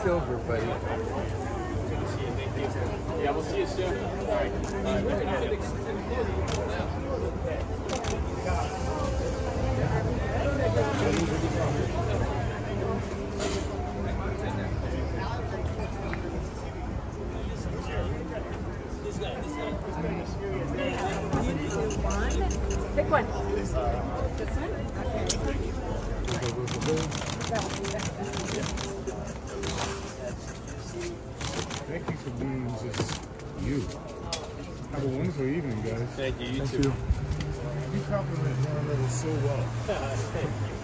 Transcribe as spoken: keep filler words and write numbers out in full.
silver, buddy. Yeah, we'll see you soon. All right. All right. Pick one. This one? Thank you for being just you. Have a wonderful evening, guys. Thank you. You Thank too. You. You compliment one another so well. Thank you.